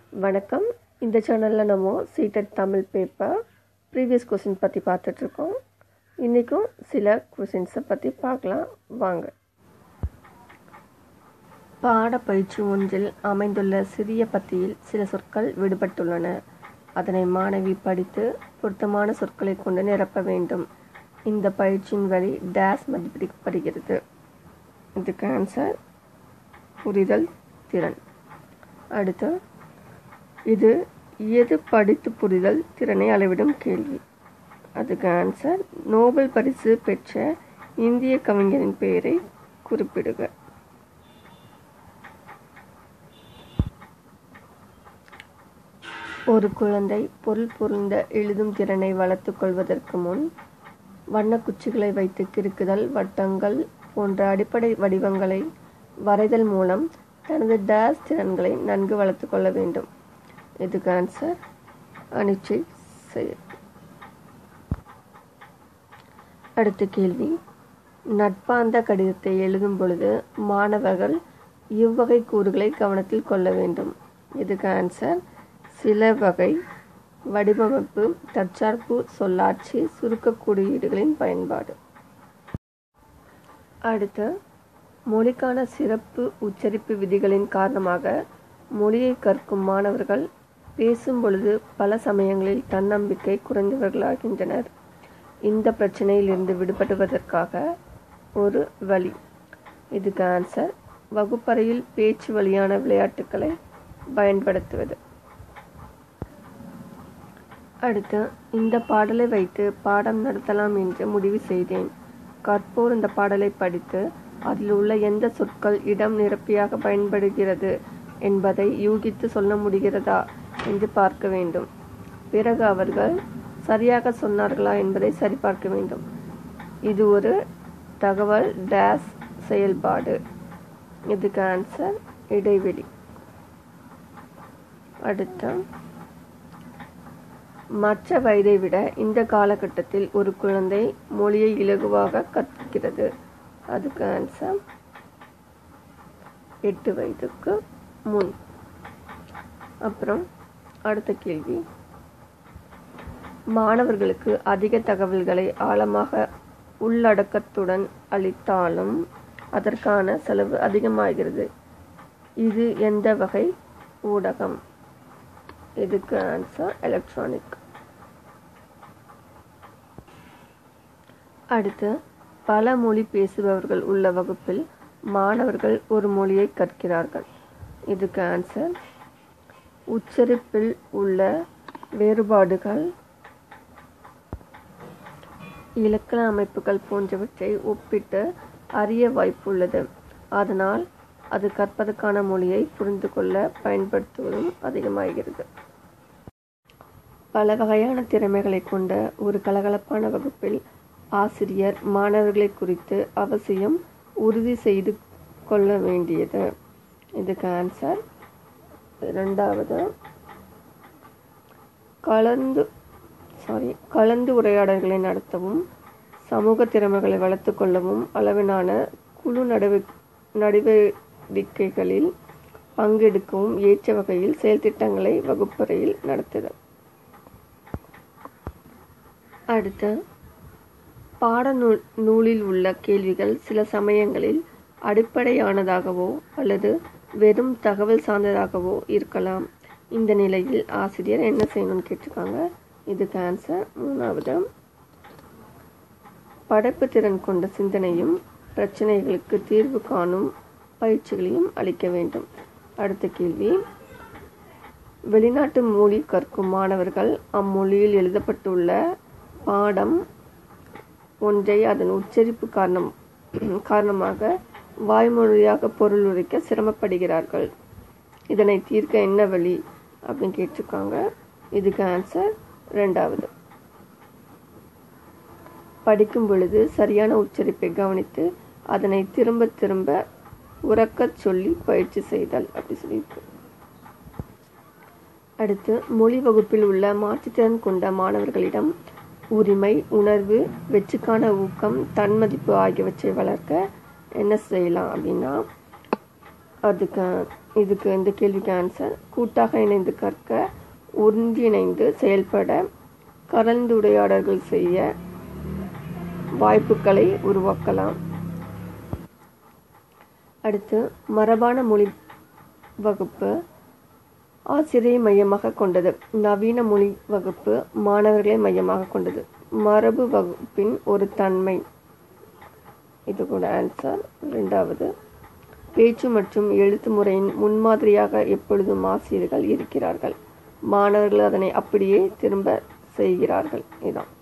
வணக்கம். இந்த சேனலில் நம்ம CTET Tamil paper previous question பற்றி பார்த்துட்ருக்கோம். இன்றைக்கும் சில கொஸ்டின்ஸை பற்றி பார்க்கலாம் வாங்க. பாடப்பயிற்சி ஒன்றில் அமைந்துள்ள சிறிய பத்தியில் சில சொற்கள் விடுபட்டுள்ளன. அதனை மாணவி படித்து பொருத்தமான சொற்களை கொண்டு நிரப்ப வேண்டும். இந்த பயிற்சியின் வழி டேஸ் மதிப்பிடப்படுகிறது. இதுக்கு ஆன்சர் புரிதல் திறன். அடுத்து, இது எது படித்து புரிதல் திறனை அளவிடும் கேள்வி. அதுக்கு ஆன்சர் நோபல் பரிசு பெற்ற இந்திய கவிஞரின் பெயரை குறிப்பிடுக. ஒரு குழந்தை பொருள் பொருந்த எழுதும் திறனை வளர்த்துக் கொள்வதற்கு முன் வண்ணக்குச்சிகளை வைத்து கிறுக்குதல், வட்டங்கள் போன்ற அடிப்படை வடிவங்களை வரைதல் மூலம் தனது டேஸ் திறன்களை நன்கு வளர்த்து கொள்ள வேண்டும். இதுக்கு ஆன்சர் அனிச்சை செயல். அடுத்த கேள்வி, நட்பார்ந்த கடிதத்தை எழுதும் பொழுது மாணவர்கள் இவ்வகை கூறுகளை கவனத்தில் கொள்ள வேண்டும். இதுக்கு ஆன்சர் சில வகை வடிவமைப்பு, தற்சார்பு சொல்லாட்சி, சுருக்க குறியீடுகளின் பயன்பாடு. அடுத்து, மொழிக்கான சிறப்பு உச்சரிப்பு விதிகளின் காரணமாக மொழியை கற்கும் மாணவர்கள் பேசும் பொழுது பல சமயங்களில் தன்னம்பிக்கை குறைந்தவர்களாகின்றனர். இந்த பிரச்சனையில் இருந்து விடுபடுவதற்காக ஒரு வழி. இதுக்கு ஆன்சர் வகுப்பறையில் பேச்சு வழியான விளையாட்டுக்களை பயன்படுத்துவது. அடுத்து, இந்த பாடலை வைத்து பாடம் நடத்தலாம் என்று முடிவு செய்தேன். கற்போர் இந்த பாடலை படித்து அதில் உள்ள எந்த சொற்கள் இடம் நிரப்பியாக பயன்படுகிறது என்பதை யூகித்து சொல்ல முடிகிறதா என்று பார்க்க வேண்டும். பிறகு அவர்கள் சரியாக சொன்னார்களா என்பதை சரிபார்க்க வேண்டும். இது ஒரு தகவல் டேஸ் செயல்பாடு. இதுக்கு ஆன்சர் இடைவெளி. அடுத்து, மற்ற வயதை விட இந்த காலகட்டத்தில் ஒரு குழந்தை மொழியை இலகுவாக கற்கிறது. அதுக்கு ஆன்சர் 8 வயதுக்கு முன். அப்புறம் அடுத்த கேள்வி, மாணவர்களுக்கு அதிக தகவல்களை ஆழமாக உள்ளடக்கத்துடன் அளித்தாலும் அதற்கான செலவு அதிகமாகிறது. இது எந்த வகை ஊடகம்? இதுக்கு ஆன்சர் எலக்ட்ரானிக். அடுத்து, பல மொழி பேசுபவர்கள் உள்ள வகுப்பில் மாணவர்கள் ஒரு மொழியை கற்கிறார்கள். இதுக்கு ஆன்சர் உச்சரிப்பில் உள்ள வேறுபாடுகள், இலக்கண அமைப்புகள் போன்றவற்றை ஒப்பிட்டு அறிய வாய்ப்புள்ளது. அதனால் அது கற்பதற்கான மொழியை புரிந்து கொள்ள பயன்படுத்துவதும் அதிகமாகிறது. பல வகையான திறமைகளை கொண்ட ஒரு கலகலப்பான வகுப்பில் ஆசிரியர் மாணவர்களை குறித்து அவசியம் உறுதி செய்து கொள்ள வேண்டியது. இதுக்கு ஆன்சர் இரண்டாவது கலந்து உரையாடல்களை நடத்தவும், சமூக திறமைகளை வளர்த்து கொள்ளவும், அளவிலான குழு நடவடிக்கைகளில் பங்கெடுக்கவும் ஏற்ற வகையில் செயல் திட்டங்களை வகுப்பறையில் நடத்துதல். அடுத்து, பாடநூலில் உள்ள கேள்விகள் சில சமயங்களில் அடிப்படையானதாகவோ அல்லது வெறும் தகவல் சார்ந்ததாகவோ இருக்கலாம். இந்த நிலையில் ஆசிரியர் என்ன செய்யணும்னு கேட்டிருக்காங்க. இதுக்கு ஆன்சர் மூணாவது படைப்பு திறன் கொண்ட சிந்தனையும் பிரச்சனைகளுக்கு தீர்வு காணும் பயிற்சிகளையும் அளிக்க வேண்டும். அடுத்த கேள்வி, வெளிநாட்டு மொழி கற்கும் மாணவர்கள் அம்மொழியில் எழுதப்பட்டுள்ள பாடம் ஒன்றை அதன் உச்சரிப்பு காரணமாக வாய்மொழியாக பொருள் உரைக்க சிரமப்படுகிறார்கள். இதனை தீர்க்க என்ன வழி அப்படின்னு கேட்டிருக்காங்க. இதுக்கு ஆன்சர் இரண்டாவது. படிக்கும் பொழுது சரியான உச்சரிப்பை கவனித்து அதனை திரும்ப திரும்ப உரக்கச் சொல்லி பயிற்சி செய்தல் அப்படி சொல்லியிருக்கு. அடுத்து, மொழி வகுப்பில் உள்ள மாற்றுத்திறன் கொண்ட மாணவர்களிடம் உரிமை உணர்வு, வெற்றிக்கான ஊக்கம், தன்மதிப்பு ஆகியவற்றை வளர்க்க என்ன செய்யலாம் அப்படின்னா, அதுக்கு இதுக்கு இந்த கேள்விக்கு ஆன்சர் கூட்டாக இணைந்து கற்க, ஒன்றிணைந்து செயல்பட, கலந்துரையாடல்கள் செய்ய வாய்ப்புகளை உருவாக்கலாம். அடுத்து மரபான மொழி வகுப்பு ஆசிரியரை மையமாக கொண்டது. நவீன மொழி வகுப்பு மாணவர்களை மையமாக கொண்டது. மரபு வகுப்பின் ஒரு தன்மை. இது கூட ஆன்சர். இரண்டாவது, பேச்சு மற்றும் எழுத்து முறையின் முன்மாதிரியாக எப்பொழுதும் ஆசிரியர்கள் இருக்கிறார்கள். மாணவர்கள் அதனை அப்படியே திரும்ப செய்கிறார்கள். இதான்.